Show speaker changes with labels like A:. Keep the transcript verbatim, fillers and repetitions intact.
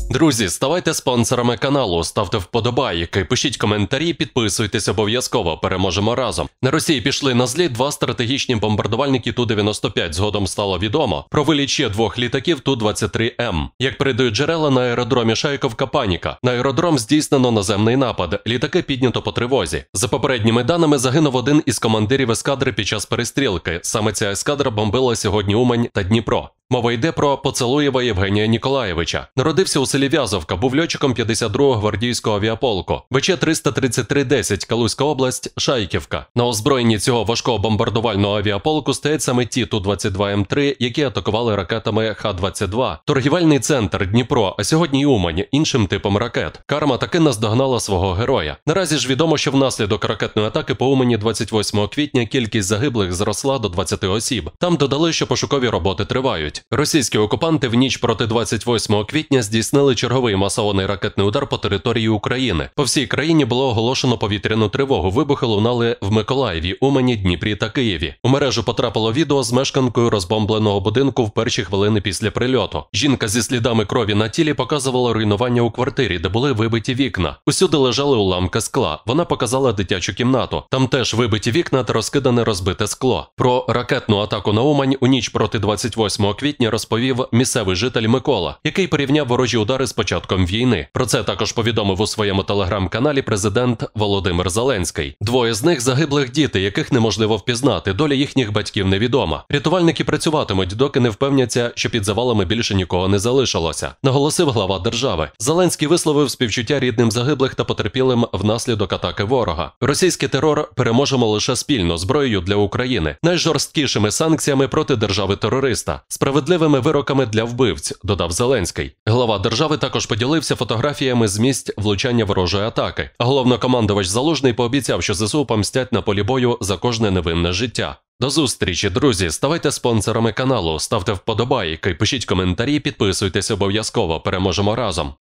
A: Друзі, ставайте спонсорами каналу, ставте вподобайки, пишіть коментарі, підписуйтесь обов'язково, переможемо разом. На Росії пішли на зліт два стратегічні бомбардувальники Ту дев'яносто п'ять. Згодом стало відомо про виліт ще двох літаків Ту двадцять три М. Як передають джерела, на аеродромі Шайковка паніка. На аеродром здійснено наземний напад, літаки піднято по тривозі. За попередніми даними, загинув один із командирів ескадри під час перестрілки. Саме ця ескадра бомбила сьогодні Умань та Дніпро. Мова йде про Поцелуєва Євгенія Ніколаєвича. Народився у селі В'язовка, був льотчиком п'ятдесят другого гвардійського авіаполку. ВЧ триста тридцять три десять, Калузька область, Шайківка. На озброєнні цього важкого бомбардувального авіаполку стоять саме ті Ту двадцять два М три, які атакували ракетами Х двадцять два. Торгівельний центр, Дніпро, а сьогодні й Умань, іншим типом ракет. Карма таки наздогнала свого героя. Наразі ж відомо, що внаслідок ракетної атаки по Умані двадцять восьмого квітня кількість загиблих зросла до двадцяти осіб. Там додали, що пошукові роботи тривають. Російські окупанти в ніч проти двадцять восьмого квітня здійснили черговий масований ракетний удар по території України. По всій країні було оголошено повітряну тривогу. Вибухи лунали в Миколаєві, Умані, Дніпрі та Києві. У мережу потрапило відео з мешканкою розбомбленого будинку в перші хвилини після прильоту. Жінка зі слідами крові на тілі показувала руйнування у квартирі, де були вибиті вікна. Усюди лежали уламки скла. Вона показала дитячу кімнату. Там теж вибиті вікна та розкидане розбите скло. Про ракетну атаку на Умань у ніч проти двадцять восьмого квітня розповів місцевий житель Микола, який порівняв ворожі удари з початком війни. Про це також повідомив у своєму телеграм-каналі президент Володимир Зеленський. Двоє з них загиблих діти, яких неможливо впізнати, доля їхніх батьків невідома. Рятувальники працюватимуть, доки не впевняться, що під завалами більше нікого не залишилося, наголосив глава держави. Зеленський висловив співчуття рідним загиблих та потерпілим внаслідок атаки ворога. Російський терор переможемо лише спільно, зброєю для України, найжорсткішими санкціями проти держави-терориста, справедливими вироками для вбивць, додав Зеленський. Глава держави також поділився фотографіями з місць влучання ворожої атаки. А головнокомандувач Залужний пообіцяв, що ЗСУ помстять на полі бою за кожне невинне життя. До зустрічі, друзі! Ставайте спонсорами каналу, ставте вподобайки, пишіть коментарі, підписуйтесь обов'язково, переможемо разом.